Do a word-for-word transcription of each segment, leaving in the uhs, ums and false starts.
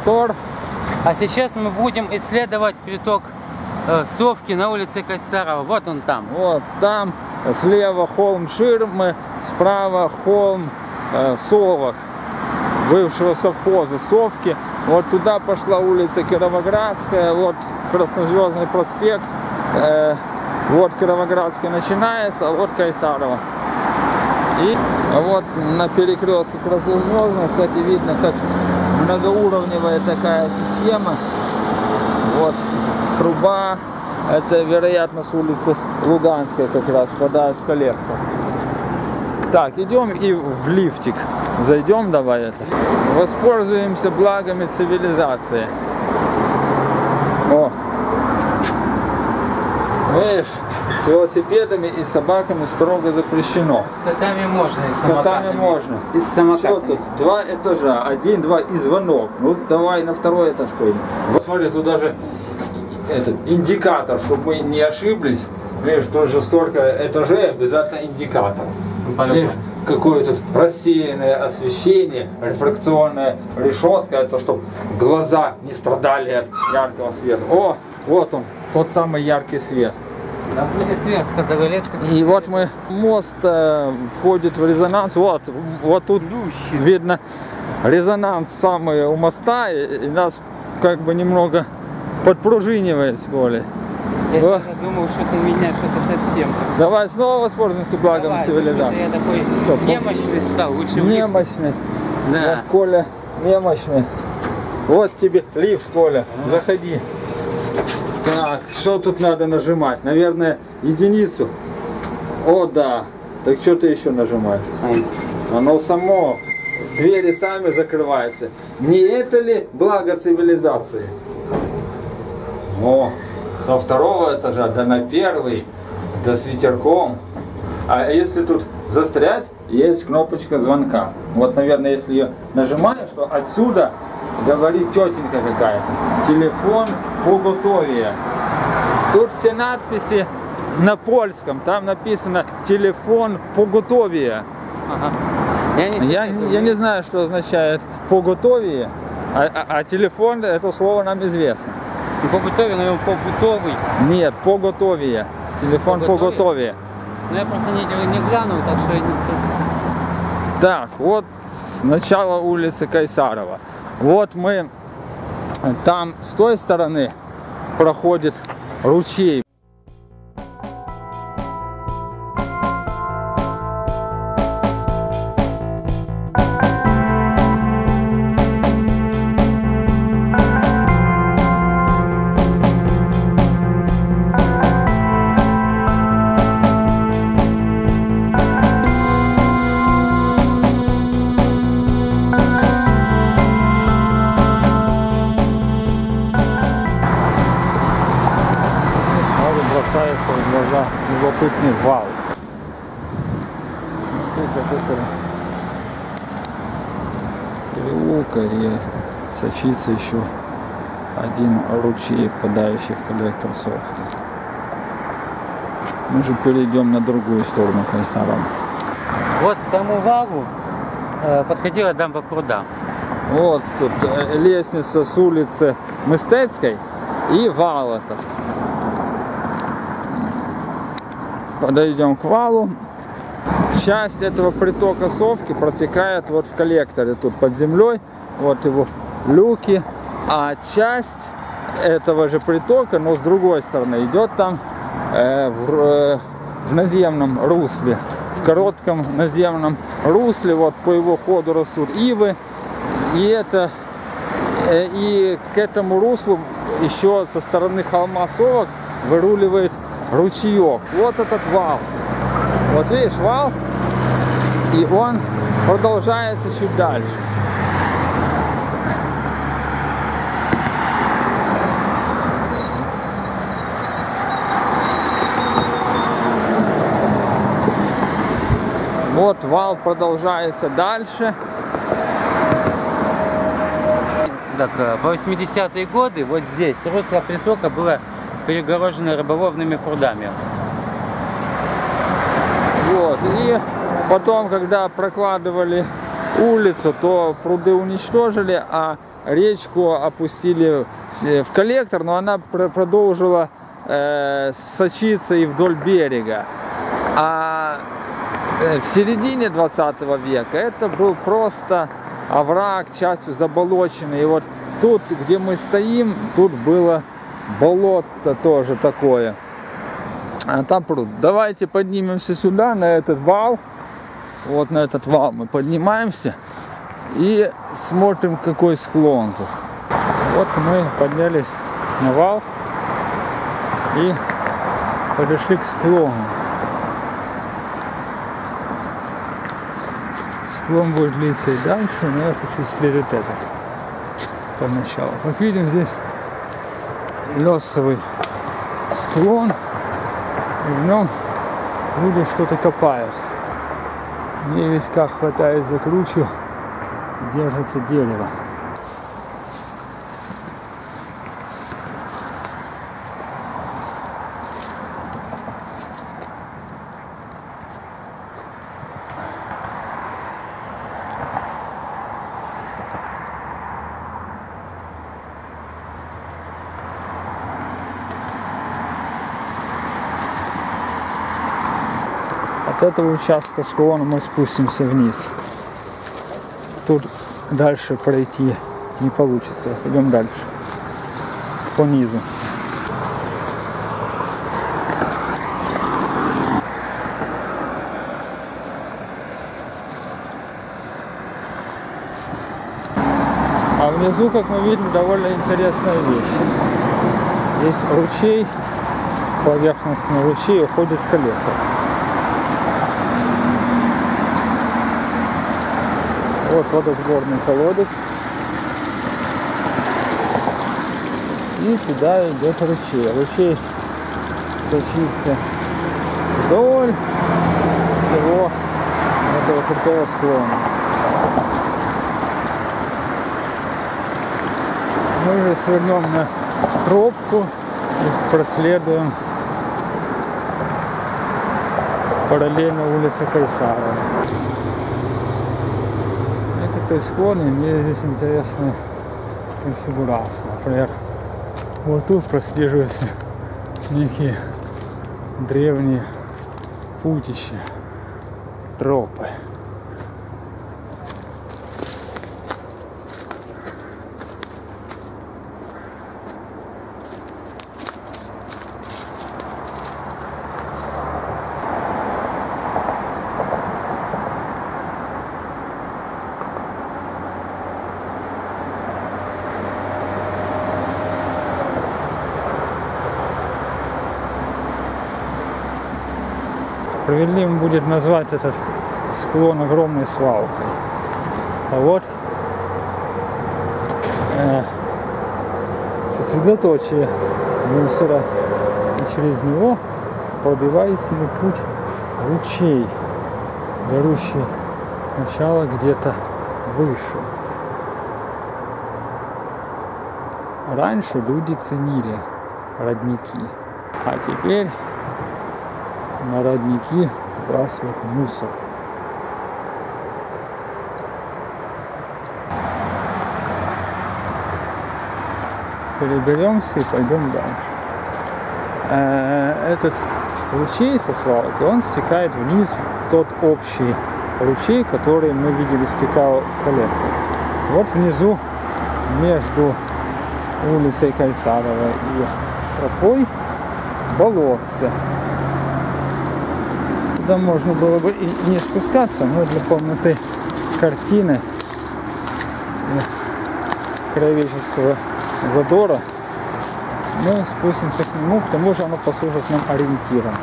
мотор. А сейчас мы будем исследовать приток э, Совки на улице Кайсарова. Вот он там. Вот там слева холм Ширмы, справа холм э, Совок, бывшего совхоза Совки. Вот туда пошла улица Кировоградская, вот Краснозвездный проспект, э, вот Кировоградская начинается, а вот Кайсарова. И вот на перекрестке Краснозвездной, кстати, видно, как многоуровневая такая система. Вот труба, это, вероятно, с улицы Луганской как раз впадает в коллектор. Так, идем и в лифтик зайдем, давай это. Воспользуемся благами цивилизации. О! Видишь, с велосипедами и собаками строго запрещено. С котами можно, и с С самокатами. котами можно. И с самокатами. Что тут? Два этажа, один, два и звонок. Ну давай на второй этаж пойдем. Вот смотри, тут даже этот индикатор, чтобы мы не ошиблись. Видишь, тут же столько этажей, обязательно индикатор. Видишь, какое тут рассеянное освещение, рефракционная решетка, это чтобы глаза не страдали от яркого света. О, вот он, тот самый яркий свет. Да будет свет, сказала Летка. И вот мы, мост э, входит в резонанс, вот, вот тут Плющит. видно резонанс самый у моста, и, и нас как бы немного подпружинивает с Колей. Я О. думал, что ты меня что-то совсем. Давай снова воспользуемся благом Давай, цивилизации. Я такой Что, немощный стал, лучше в лифт. Немощный. Да. Вот Коля немощный. Вот тебе лифт, Коля, А. заходи. Так, что тут надо нажимать? Наверное, единицу. О, да. Так что ты еще нажимаешь? Ай. Оно само, двери сами закрываются. Не это ли благо цивилизации? О, со второго этажа да на первый, да с ветерком. А если тут застрять, есть кнопочка звонка. Вот, наверное, если ее нажимаешь, то отсюда говорит тетенька какая-то. Телефон поготовия. Тут все надписи на польском. Там написано телефон поготовия. Ага. Я не, Я, я не знаю, что означает поготовие, а, а, а телефон, это слово нам известно. Не побытовый, но побытовый. Нет, поготовие. Телефон поготовие. Но я просто не, не глянул, так что я не скажу. Так, вот начало улицы Кайсарова. Вот мы, там с той стороны проходит ручей. Бросается в глаза любопытный вал. Тут переулка и сочится еще один ручей, впадающий в коллектор Совки. Мы же перейдем на другую сторону Кайсарова. Вот к тому валу э, подходила дамба пруда. Вот тут лестница с улицы Мистецкой и вал этот. Подойдем к валу. Часть этого притока Совки протекает вот в коллекторе тут под землей. Вот его люки. А часть этого же притока, но с другой стороны, идет там э, в, э, в наземном русле. В коротком наземном русле. Вот по его ходу растут ивы. И это э, и к этому руслу еще со стороны холма Совок выруливает ручеек. Вот этот вал. Вот видишь, вал, и он продолжается чуть дальше. Вот вал продолжается дальше. Так, в восьмидесятые годы вот здесь русло притока было перегорожено рыболовными прудами. Вот. И потом, когда прокладывали улицу, то пруды уничтожили, а речку опустили в коллектор, но она продолжила э, сочиться и вдоль берега. А в середине двадцатого века это был просто овраг, частью заболоченный. И вот тут, где мы стоим, тут было болото тоже такое. А там пруд. Давайте поднимемся сюда, на этот вал. Вот на этот вал мы поднимаемся и смотрим, какой склон тут. Вот мы поднялись на вал и подошли к склону. Склон будет длиться и дальше, но я хочу исследовать этот поначалу. Как видим, здесь лесовый склон, и в нем люди что-то копают. Мне виска хватает за кручу, держится дерево. От этого участка склона мы спустимся вниз. Тут дальше пройти не получится. Идем дальше. По низу. А внизу, как мы видим, довольно интересная вещь. Есть ручей, поверхностный ручей уходит в коллектор. Вот водосборный колодец. И туда идет ручей. Ручей сочится вдоль всего этого крутого склона. Мы же свернем на тропку и проследуем параллельно улице Кайсарова. Некоторые склоны имеют здесь интересную конфигурацию. Например, вот тут прослеживаются некие древние путища, тропы. Справедливым будет назвать этот склон огромной свалкой. А вот э, сосредоточие мусора, и через него пробивает себе путь ручей, берущий начало где-то выше. Раньше люди ценили родники, а теперь на родники сбрасывают мусор. Переберемся и пойдем дальше. Этот ручей со свалкой, он стекает вниз в тот общий ручей, который мы видели стекал в коллектор. Вот внизу между улицей Кайсарова и тропой болотце. Туда можно было бы и не спускаться, но для полноты картины и краеведческого задора мы спустимся к нему, к тому же оно послужит нам ориентиром.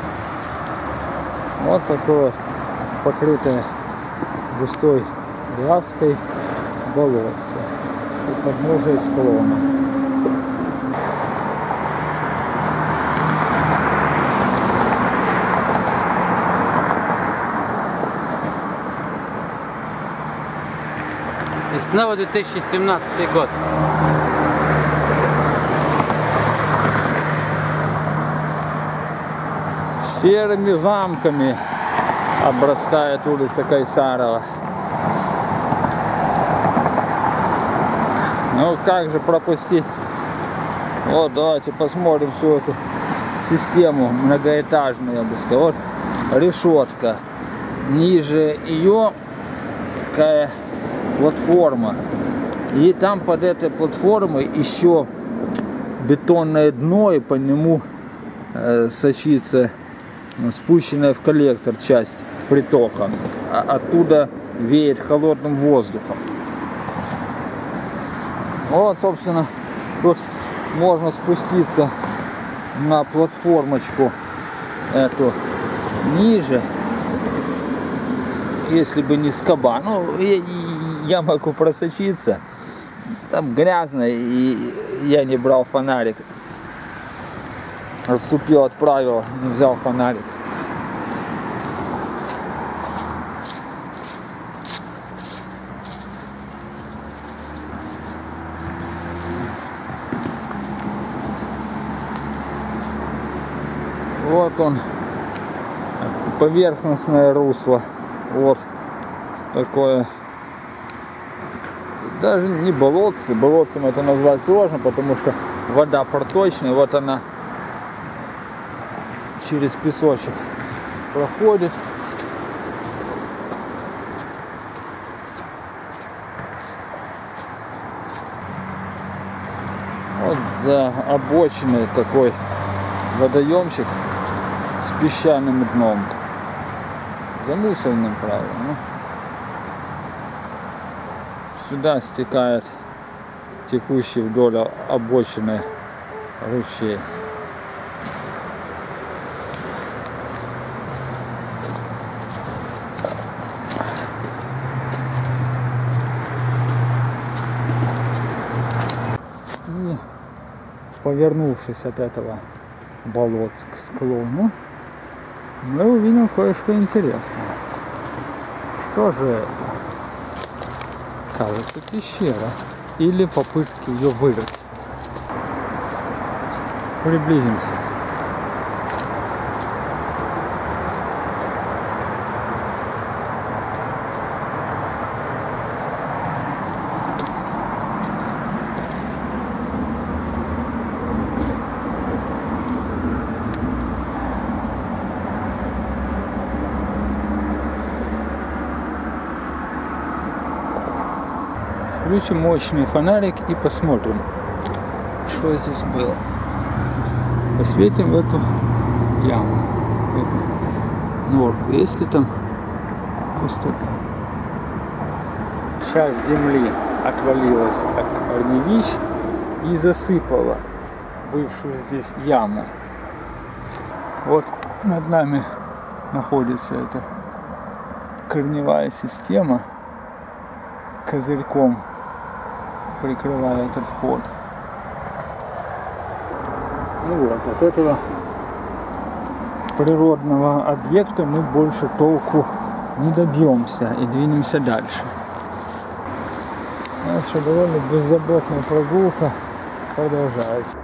Вот такое покрытое густой ряской болотце у подножия склона. И снова две тысячи семнадцатый год. Серыми замками обрастает улица Кайсарова. Ну как же пропустить? Вот, давайте посмотрим всю эту систему многоэтажную, я бы сказал. Вот решетка. Ниже ее такая платформа. И там под этой платформой еще бетонное дно, и по нему э, сочится спущенная в коллектор часть притока. А оттуда веет холодным воздухом. Вот, собственно, тут можно спуститься на платформочку эту ниже, если бы не скоба. Ну, я, я могу просочиться. Там грязно, и я не брал фонарик. Отступил от правила, не взял фонарик. Вот он, поверхностное русло. Вот такое. Даже не болотце, болотцем это назвать сложно, потому что вода проточная. Вот она через песочек проходит. Вот за обочиной такой водоемчик с песчаным дном, замусоренным, правда. Ну, сюда стекает текущий вдоль обочины ручей. И повернувшись от этого болотца к склону, мы увидим кое-что интересное. Что же это? Кажется, пещера или попытки ее вырыть. Приблизимся. Включим мощный фонарик и посмотрим, что здесь было. Посветим в эту яму, в эту норку, есть ли там пустота. Часть земли отвалилась от корневищ и засыпала бывшую здесь яму. Вот над нами находится эта корневая система, козырьком прикрывая этот вход. Ну вот, от этого природного объекта мы больше толку не добьемся и двинемся дальше. Наша довольно беззаботная прогулка продолжается.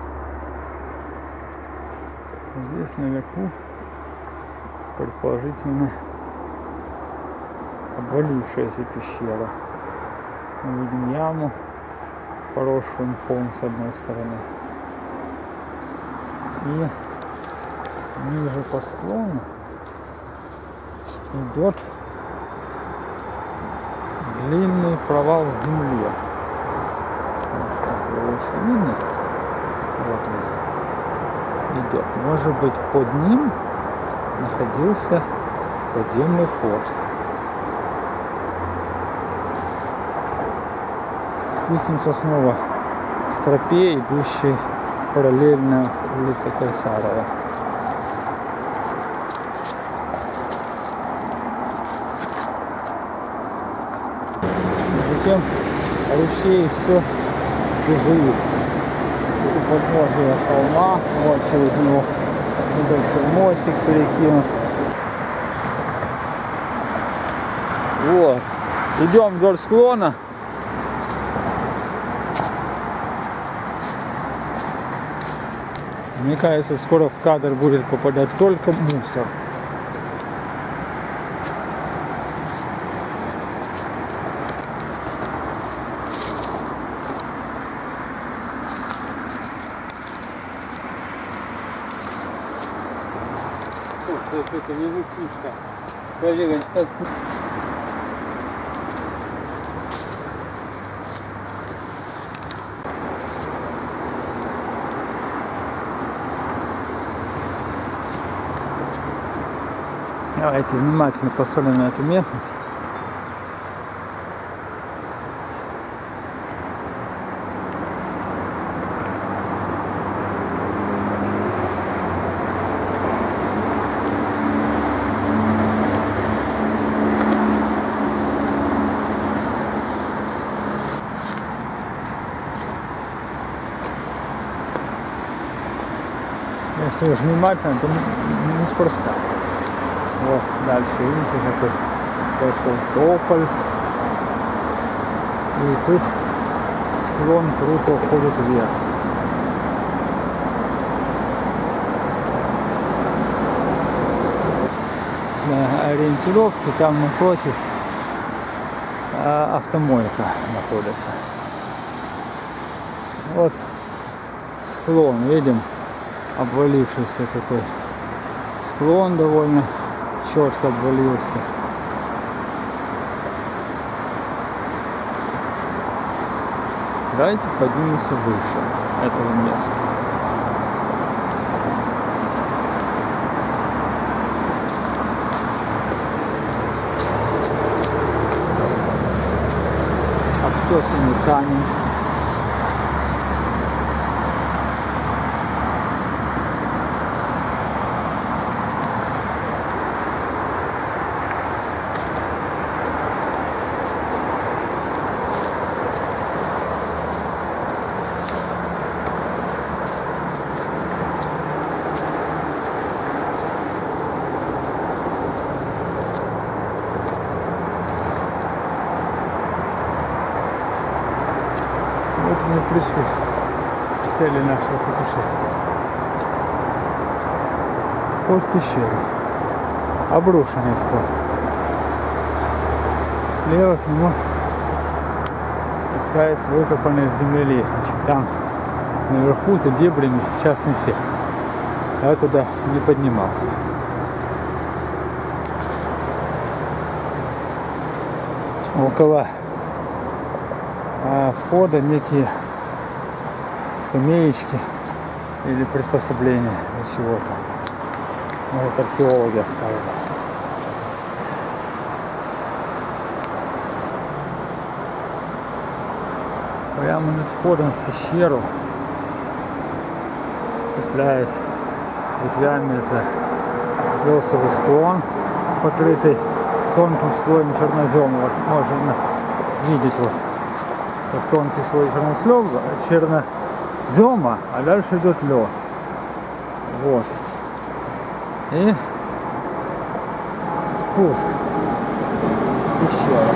Здесь наверху предположительно обвалившаяся пещера. Мы видим яму, поросшую мхом с одной стороны. И ниже по склону идет длинный провал в земле. Вот так его лучше видно. Вот он идет. Может быть, под ним находился подземный ход. Спустимся снова к тропе, идущей параллельно улице Кайсарова. Затем ручей все бежит у подножия холма, вот через него небольшой мостик перекинут. Вот, идем вдоль склона. Мне кажется, скоро в кадр будет попадать только мусор. Вот это не высушка. Проверен статус. Давайте внимательно посмотрим на эту местность. Если уж внимательно, то неспроста. Вот дальше, видите, какой пошел тополь. И тут склон круто уходит вверх. Для ориентировки там напротив автомойка находится. Вот склон, видим, обвалившийся такой склон довольно четко обвалился. Давайте поднимемся выше этого места. Обтесанный камень. Вот мы пришли к цели нашего путешествия. Вход в пещеру. Обрушенный вход. Слева к нему спускается выкопанная в земле лестничка. Там наверху за дебрями частный сектор. Я туда не поднимался. Около а входа некие скамеечки или приспособления для чего-то. Может, археологи оставили. Прямо над входом в пещеру, цепляясь ветвями за лесовый склон, покрытый тонким слоем чернозема. Вот можно видеть вот как тонкий слой чернослёва, чернозема, а дальше идет лес. Вот. И спуск в пещеру.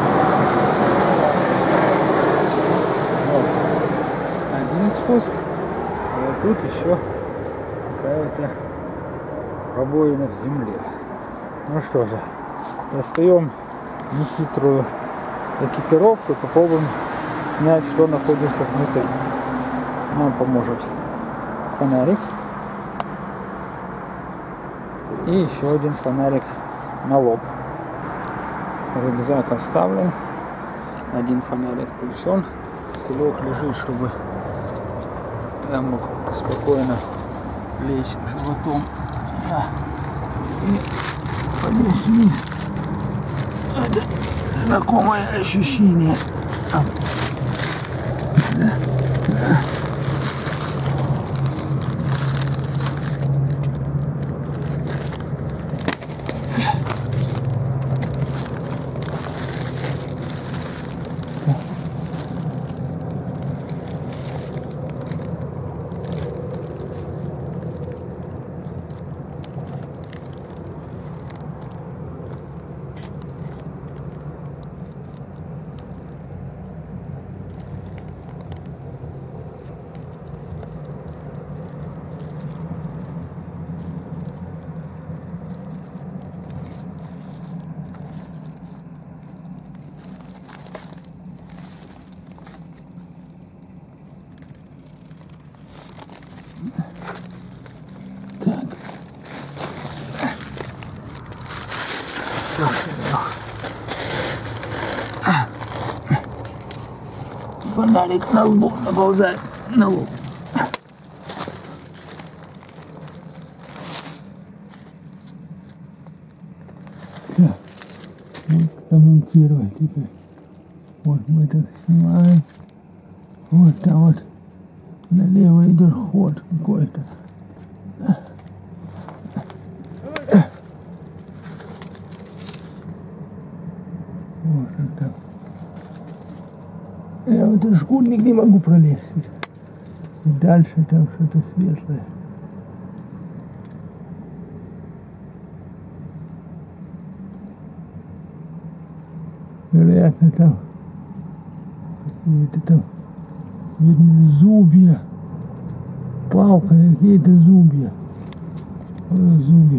Вот. Один спуск, а вот тут еще какая-то пробоина в земле. Ну что же, достаем нехитрую экипировку и попробуем снять, что находится внутри. Нам поможет фонарик. И еще один фонарик на лоб. Рюкзак оставлен. Один фонарик включен. Кулек лежит, чтобы я мог спокойно лечь животом и полезть вниз. Это знакомое ощущение. Да, да. Фонарик на лбу, наползает на лоб. Так, вот комментировать теперь. Вот мы так снимаем. Вот там вот налево идет ход какой-то. Вот он там. Я в этот шкурник не могу пролезть. И дальше там что-то светлое. Вероятно, там какие-то там, видно, зубья. Палка, какие-то зубья. Вот зубья.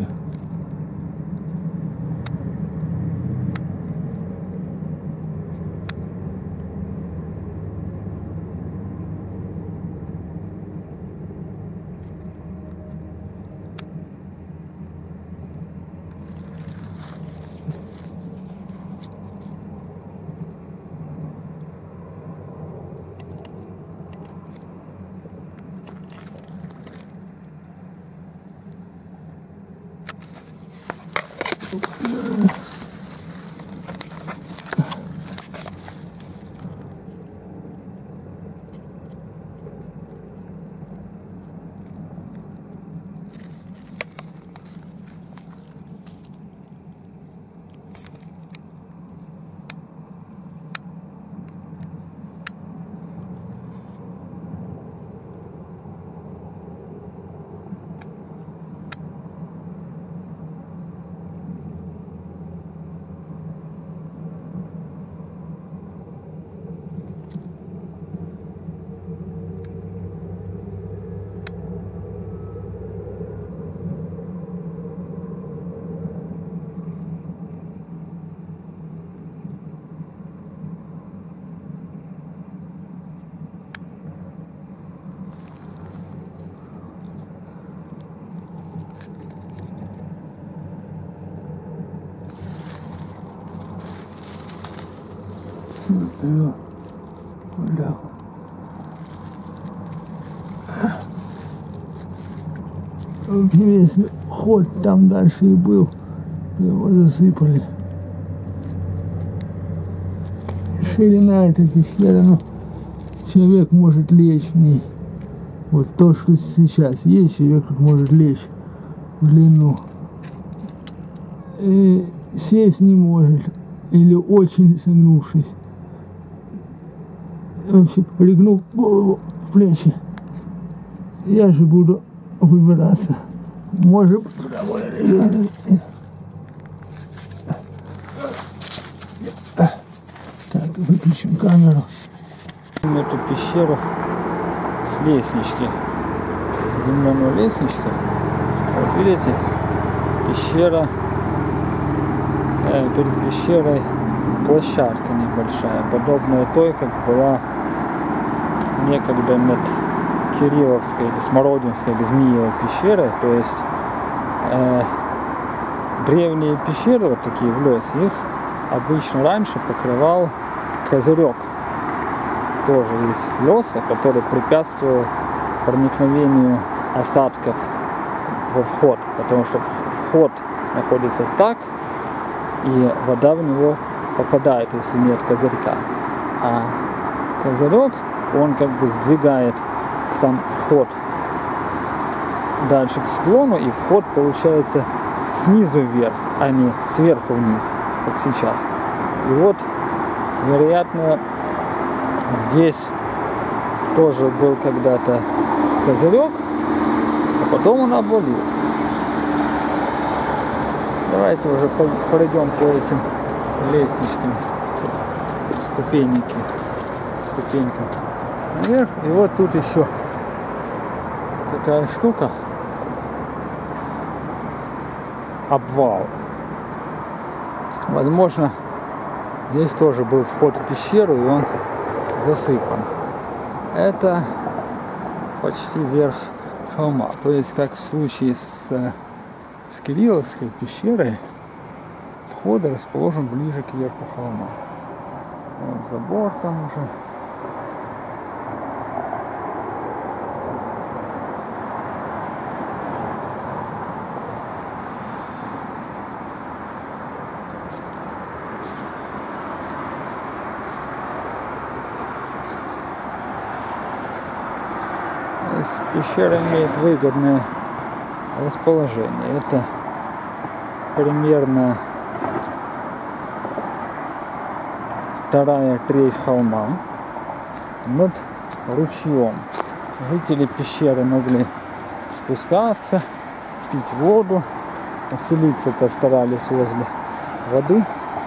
Вот, да. Весь ход там дальше и был, его засыпали. Ширина этой пещеры, ну, человек может лечь в ней. Вот то, что сейчас есть, человек может лечь в длину. И сесть не может, или очень согнувшись. Вообще, пригнув голову в плечи, я же буду выбираться. Может быть, туда лежит. Так, выключим камеру. Эту пещеру с лестнички, земляной лестнички. Вот видите, пещера, э, перед пещерой площадка небольшая, подобная той, как была некогда над Кирилловской или Смородинской или Змеевой пещерой. То есть э, древние пещеры, вот такие в лесе, их обычно раньше покрывал козырек, тоже из леса, который препятствовал проникновению осадков во вход, потому что вход находится так, и вода в него попадает, если нет козырька. А козырек, он как бы сдвигает сам вход дальше к склону, и вход получается снизу вверх, а не сверху вниз, как сейчас. И вот, вероятно, здесь тоже был когда-то козырек, а потом он обвалился. Давайте уже пройдем по этим лестничкам, ступеньки, ступенькам наверх. И вот тут еще такая штука, обвал. Возможно, здесь тоже был вход в пещеру, и он засыпан. Это почти верх холма. То есть, как в случае с, с Кирилловской пещерой, вход расположен ближе к верху холма. Вот забор там уже есть пещера имеет выгодное расположение. Это примерно вторая треть холма над ручьем. Жители пещеры могли спускаться, пить воду, поселиться-то старались возле воды.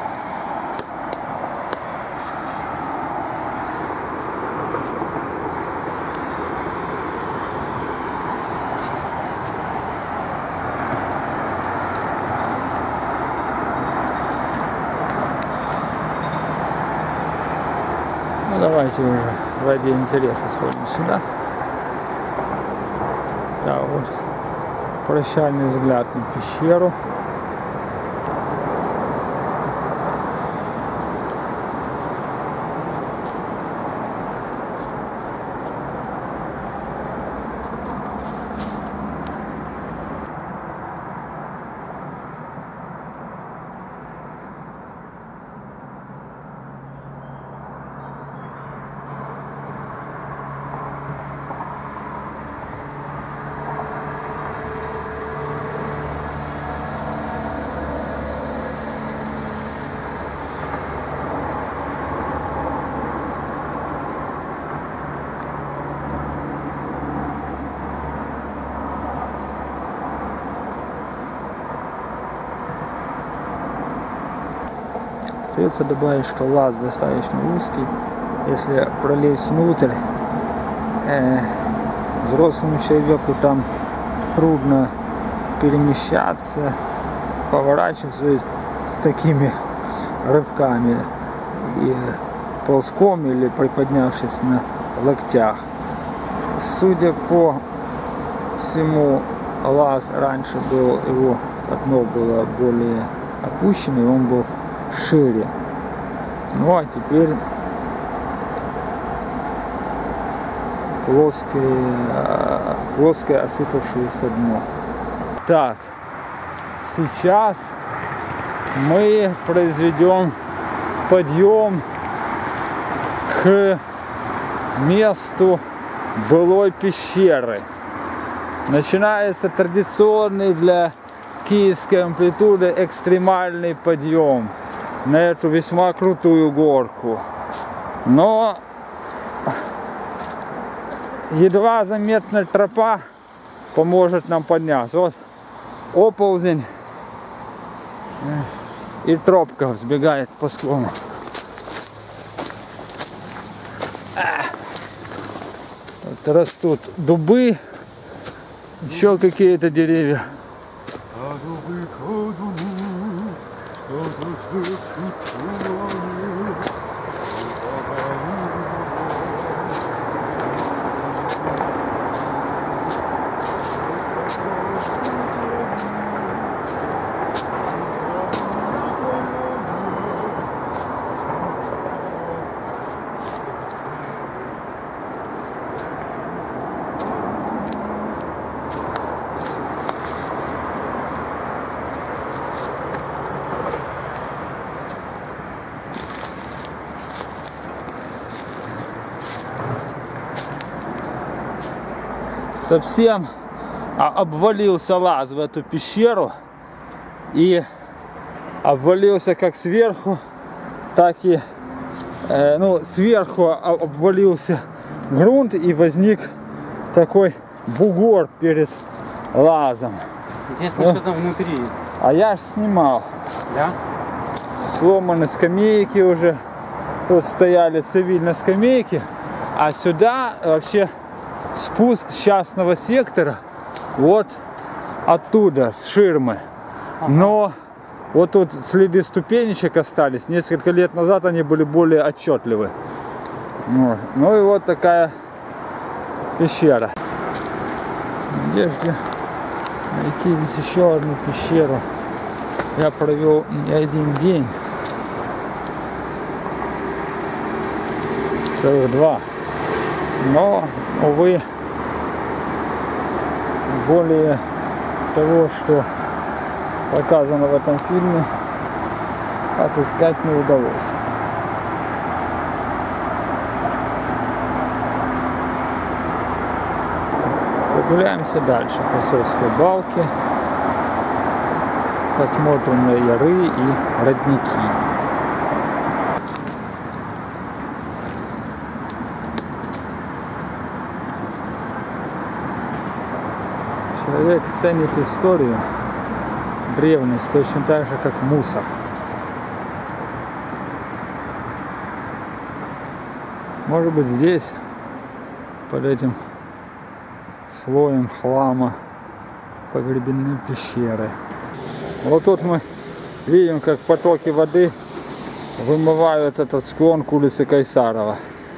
Ну давайте уже ради интереса сходим сюда. Да, вот прощальный взгляд на пещеру. Остается добавить, что лаз достаточно узкий. Если пролезть внутрь, э, взрослому человеку там трудно перемещаться, поворачиваться, то есть такими рывками и ползком или приподнявшись на локтях. Судя по всему, лаз раньше был, его дно было более опущенный, он был шире. Ну а теперь плоское, плоское осыпавшееся дно. Так, сейчас мы произведем подъем к месту былой пещеры. Начинается традиционный для киевской амплитуды экстремальный подъем на эту весьма крутую горку. Но едва заметная тропа поможет нам подняться. Вот оползень и тропка взбегает по склону. Вот растут дубы, еще какие-то деревья. Совсем обвалился лаз в эту пещеру, и обвалился как сверху, так и э, ну, сверху обвалился грунт, и возник такой бугор перед лазом. Интересно, ну, что там внутри. А я ж снимал. Да? Сломаны скамейки уже. Тут стояли цивильные скамейки, а сюда вообще спуск с частного сектора вот оттуда, с ширмы. Ага. Но вот тут следы ступенечек остались. Несколько лет назад они были более отчетливы. Вот. Ну и вот такая пещера. В надежде найти здесь еще одну пещеру. Я провел не один день. Целых два. Но, увы, более того, что показано в этом фильме, отыскать не удалось. Прогуляемся дальше по Совской балке. Посмотрим на яры и родники. Человек ценит историю, древность, точно так же, как мусор. Может быть, здесь, под этим слоем хлама, погребены пещеры. Вот тут мы видим, как потоки воды вымывают этот склон к улице Кайсарова.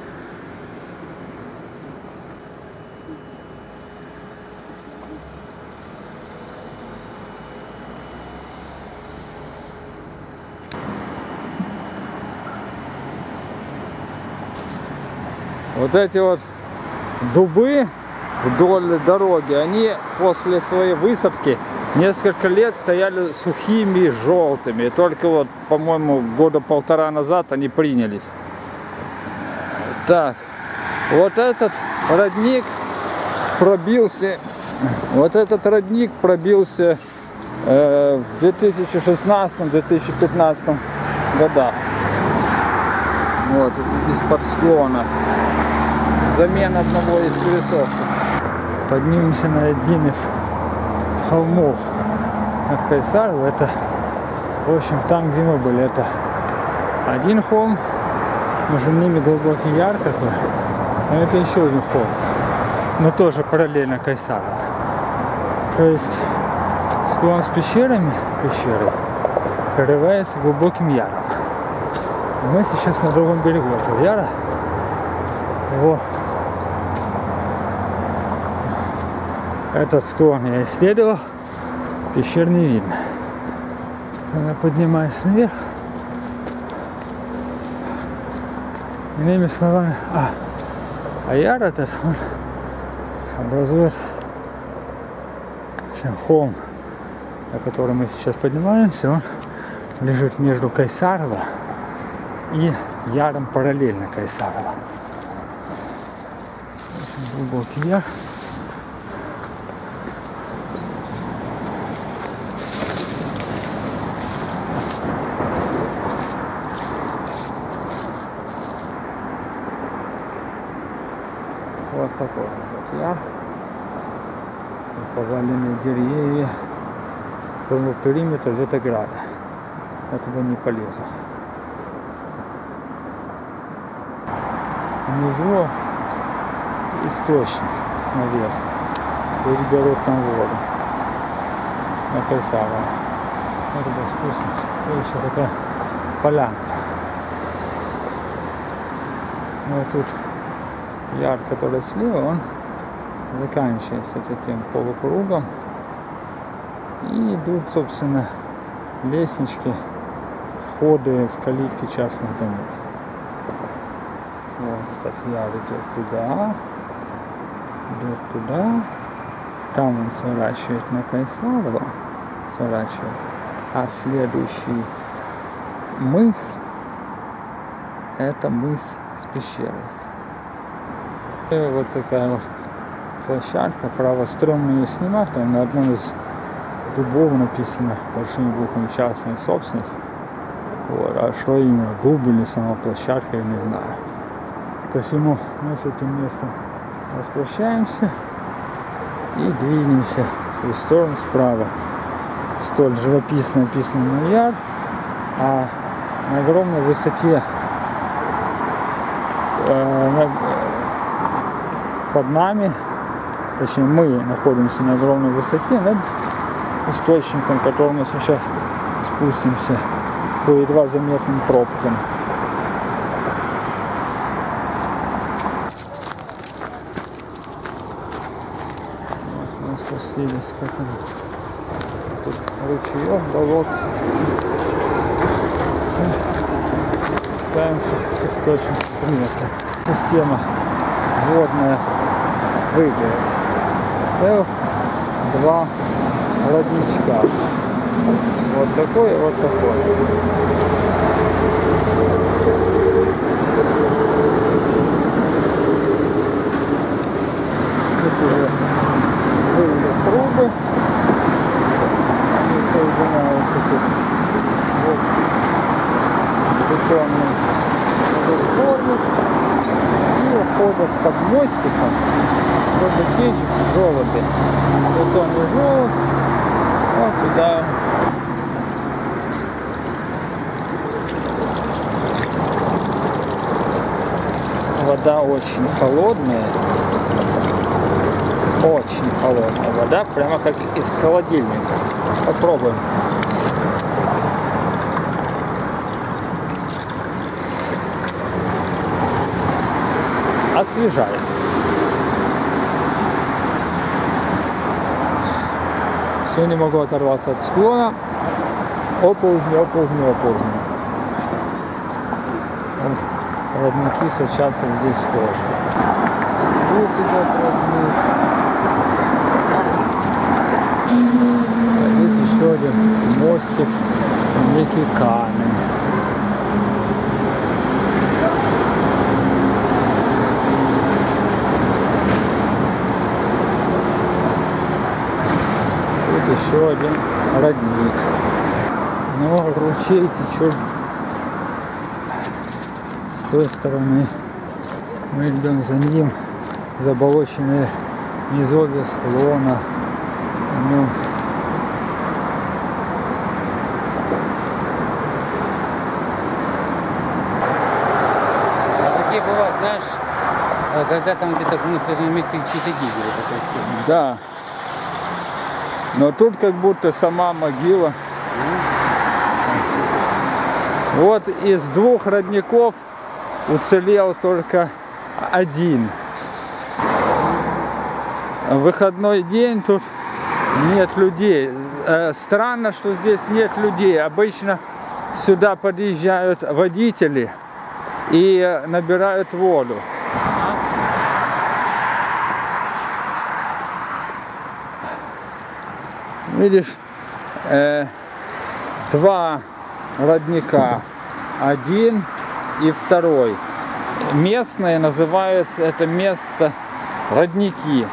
Вот эти вот дубы вдоль дороги, они после своей высадки несколько лет стояли сухими, желтыми. И только вот, по-моему, года полтора назад они принялись. Так, вот этот родник пробился, вот этот родник пробился э, в две тысячи шестнадцатом — две тысячи пятнадцатом годах. Вот, из-под склона. Замена одного из пересохов. Поднимемся на один из холмов от Кайсарова. Это, в общем, там, где мы были, это один холм, между ними глубокий яр такой, а это еще один холм, но тоже параллельно Кайсарову. То есть склон с пещерами, пещеры, прорывается глубоким яром. И мы сейчас на другом берегу этого яра. Его этот склон я исследовал, пещер не видно. Я поднимаюсь наверх. Иными словами, а, а яр этот, он образует холм, на который мы сейчас поднимаемся. Он лежит между Кайсарова и яром параллельно Кайсарова. Очень глубокий яр. Вот такой вот яр. Поваленные деревья. По периметру идет ограда. Я туда не полезу. Внизу источник с навесом. Люди берут там воду. На Кайсарова. Вот туда спустимся. И еще такая полянка. Вот тут яр, который слева, он заканчивается таким полукругом. И идут, собственно, лестнички, входы в калитки частных домов. Вот этот яр идет туда, идет туда. Там он сворачивает на Кайсарова, сворачивает. А следующий мыс — это мыс с пещерой. И вот такая вот площадка, право стрёмно ее снимать, там на одном из дубов написано большими буквами «частная собственность». Вот. А что именно, дуб или сама площадка, я не знаю. Посему мы с этим местом распрощаемся и двинемся в сторону справа. Столь живописно написано яр, а на огромной высоте э, на, под нами, точнее мы находимся на огромной высоте над источником, к которому мы сейчас спустимся по едва заметным пробкам. Вот, мы спустились, как он, тут ручеек, болотце. Ставимся к источнику места. Система водная выглядит. Целых два родничка. Вот такой и вот такой. Тут уже были трубы, они соединяются тут вот бетонный формы и уходят под мостиком, чтобы течь желуди. Бетонный желудь вот туда. Вода очень холодная, очень холодная вода, прямо как из холодильника. Попробуем. Освежает. Все, не могу оторваться от склона. Оползни, оползни, оползни. Родники сочатся здесь тоже. Тут идет родник. А здесь еще один мостик, некий камень. Тут еще один родник. Но ручей течет с той стороны. Мы идем за ним, заболоченные низовья склона. Ну, А такие бывают, знаешь, когда там где-то ну, в том месте чьи-то гибели. да. Но тут как будто сама могила. Вот из двух родников уцелел только один. В выходной день тут нет людей. Странно, что здесь нет людей. Обычно сюда подъезжают водители и набирают воду. Видишь, э, два родника, один и второй. Местные называют это место родники.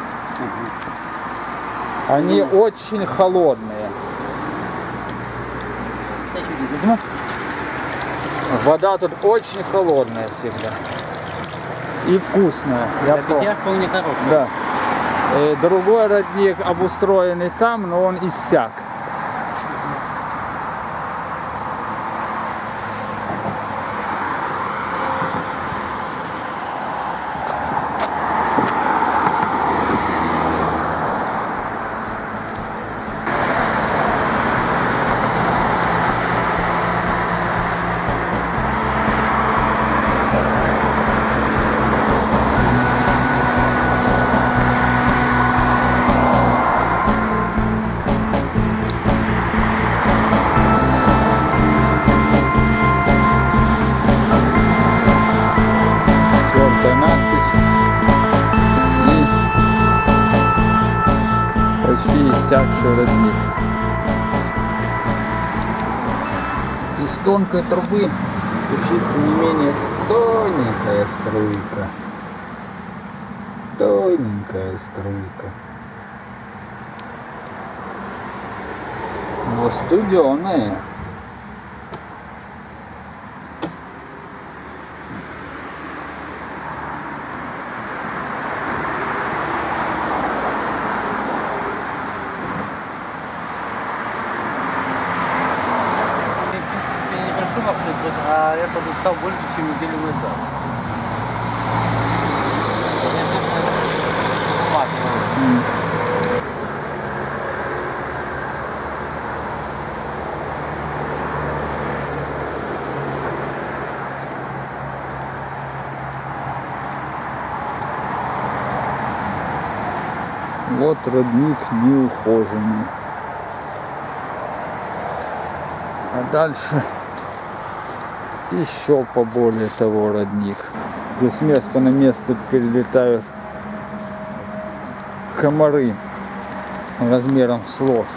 Они mm. очень холодные. Вода тут очень холодная всегда. И вкусная. Я помню. Вполне хорошая. Да. И другой родник обустроенный там, но он иссяк. Почти иссякший родник. Из тонкой трубы сочится не менее тоненькая струйка. Тоненькая струйка. Но студеная. А я подустал больше, чем неделю назад. Mm. Вот родник неухоженный. А дальше еще поболее того родник, где с места на место перелетают комары размером с ложь.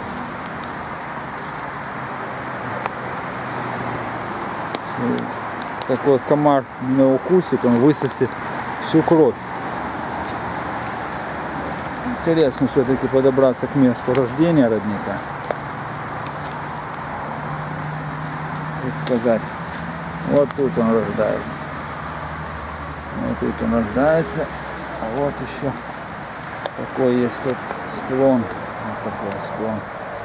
Такой комар не укусит, он высосет всю кровь. интересно все-таки подобраться к месту рождения родника и сказать, вот тут он рождается, вот тут он рождается, а вот еще такой есть тут склон, вот такой склон.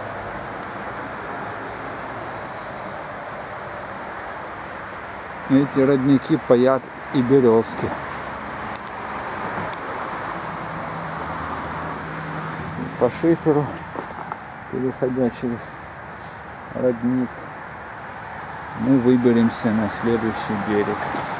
Эти родники паят и березки. По шиферу, переходя через родник, мы выберемся на следующий берег.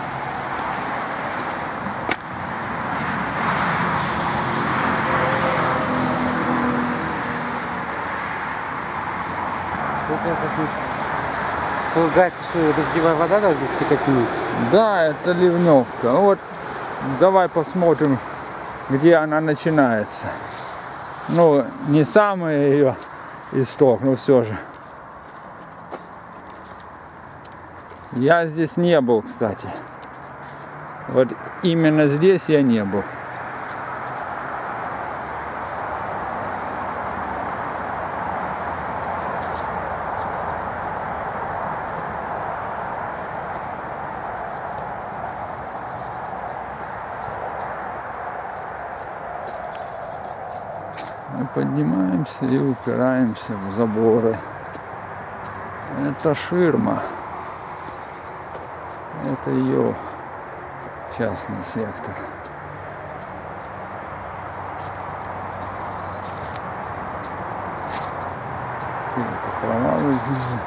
Полагается, что дождевая вода должна стекать вниз? Да, это ливневка. Вот давай посмотрим, где она начинается. Ну, не самый ее исток, но все же. Я здесь не был, кстати. Вот именно здесь я не был. Мы поднимаемся и упираемся в заборы. Это ширма. Это ее частный сектор. Это провалы здесь.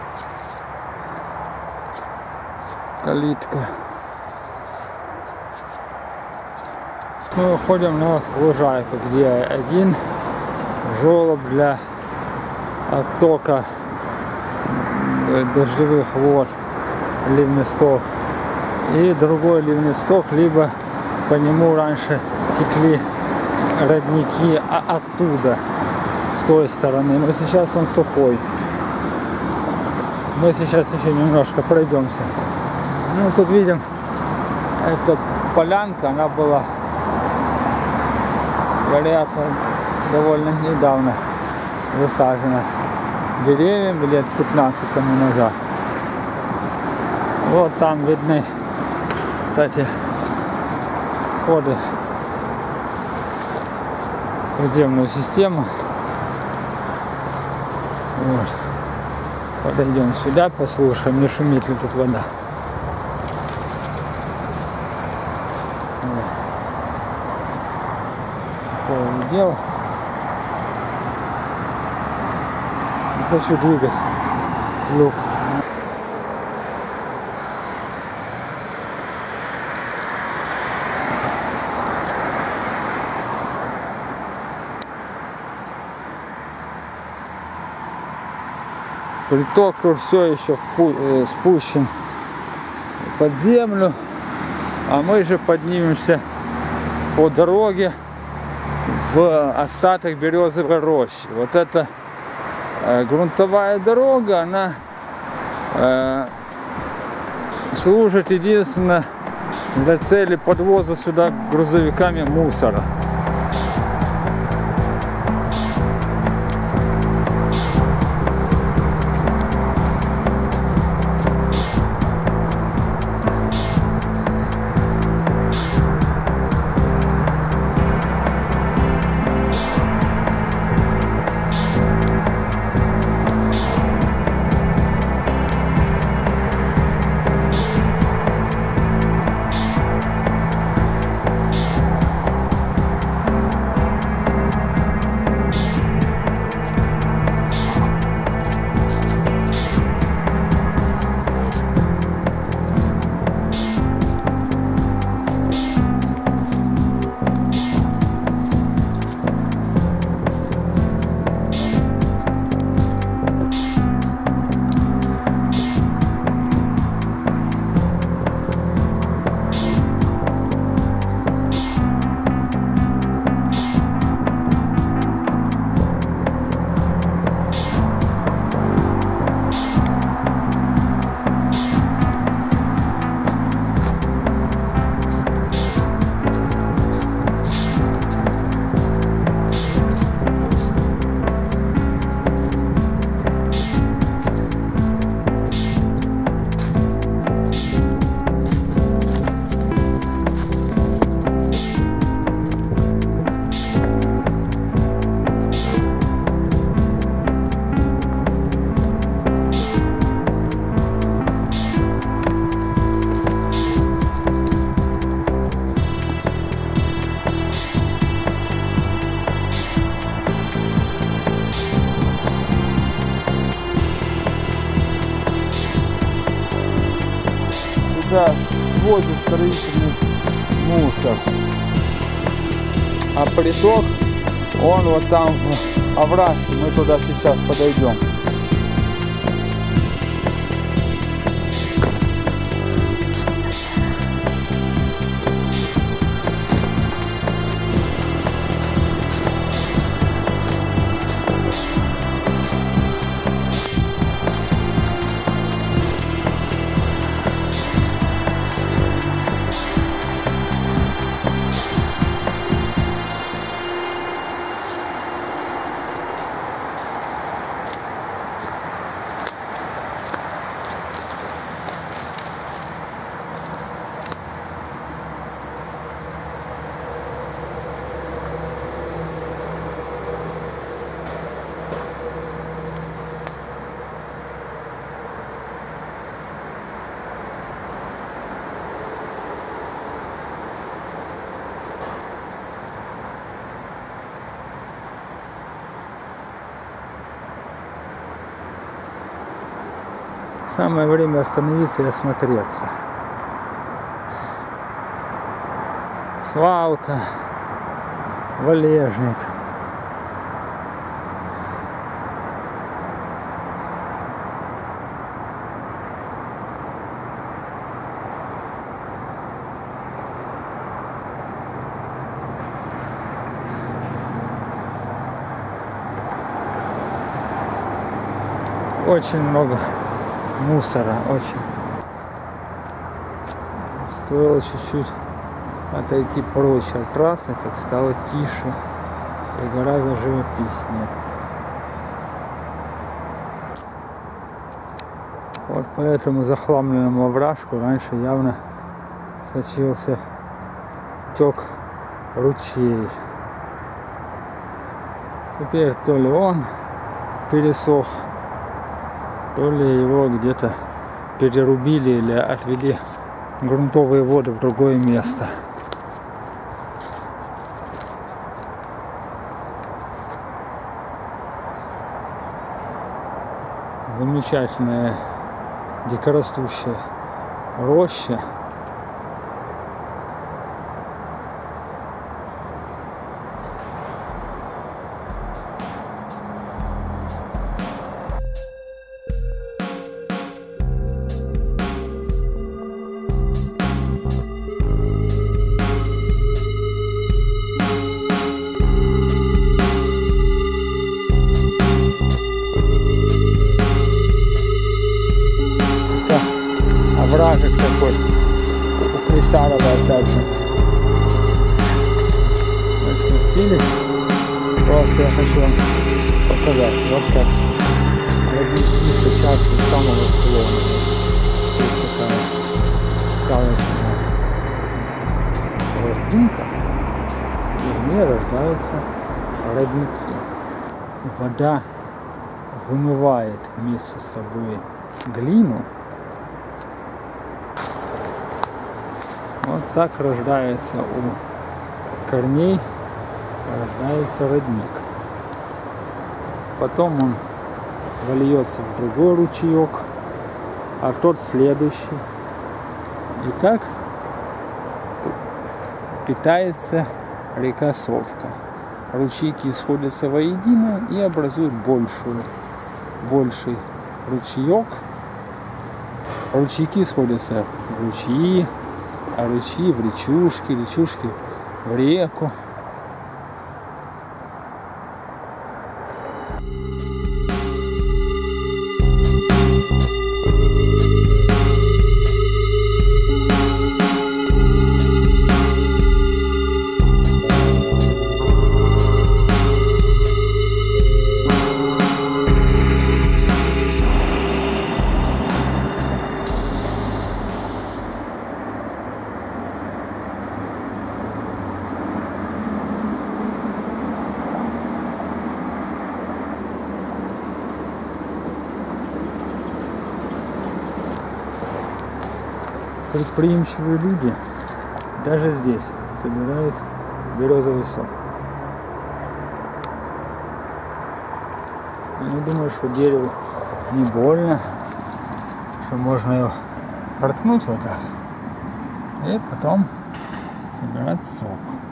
Калитка. Мы выходим на лужайку, где один желоб для оттока дождевых вод, ливнесток, и другой ливнесток, либо по нему раньше текли родники, а оттуда, с той стороны. Но сейчас он сухой. Мы сейчас еще немножко пройдемся. Ну, тут видим, эта полянка, она была, вероятно, довольно недавно засажена деревьями, лет пятнадцать тому назад. Вот там видны, кстати, входы в подземную систему. Вот. Подойдем сюда, послушаем, не шумит ли тут вода. Вот. Такое дело. Не хочу двигать люк. Приток тут все еще спущен под землю, а мы же поднимемся по дороге в остаток березовой рощи. Вот эта э, грунтовая дорога, она э, служит единственно для цели подвоза сюда грузовиками мусора. сюда свозят строительный мусор. А приток, он вот там в овражке, мы туда сейчас подойдем. Самое время остановиться и осмотреться. Свалка, валежник. Очень много мусора, очень. Стоило чуть-чуть отойти прочь от трассы, как стало тише и гораздо живописнее. Вот по этому захламленному овражку раньше явно сочился, тек ручей. Теперь то ли он пересох, то ли его где-то перерубили или отвели грунтовые воды в другое место. Замечательная дикорастущая роща. Овражек такой у Крисарова опять же. Мы спустились. Просто я хочу вам показать. Вот как родники сочатся с самого склона. Здесь такая сказочная ложбинка, и в ней рождаются родники. Вода вымывает вместе с собой глину. Вот так рождается у корней, рождается родник. Потом он вольется в другой ручеек, а тот следующий. И так питается река Совка. Ручейки сходятся воедино и образуют большую, больший ручеек. Ручейки сходятся в ручьи, а ручьи в речушки, речушки в реку. Предприимчивые люди даже здесь собирают березовый сок. Я думаю, что дереву не больно, что можно его проткнуть вот так. и потом собирать сок.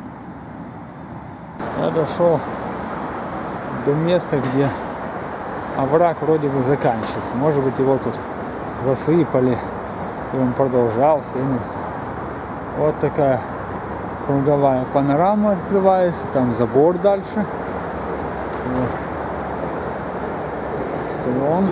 Я дошел до места, где овраг вроде бы заканчивается. Может быть, его тут засыпали, и он продолжался, я не знаю. Вот такая круговая панорама открывается, там забор дальше. Вот. Склон.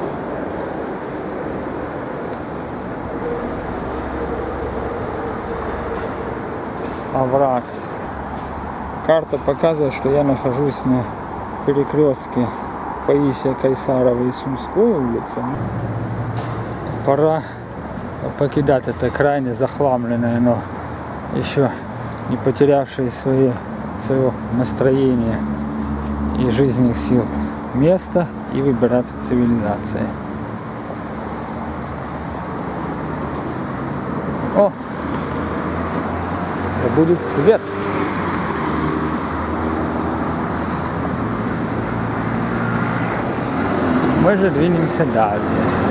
Овраг. Карта показывает, что я нахожусь на перекрестке Паисия Кайсарова и Сумской улицы. Пора покидать это крайне захламленное, но еще не потерявшее свои, своего настроения и жизненных сил место и выбираться к цивилизации. О! Да будет свет! Мы же двинемся далее.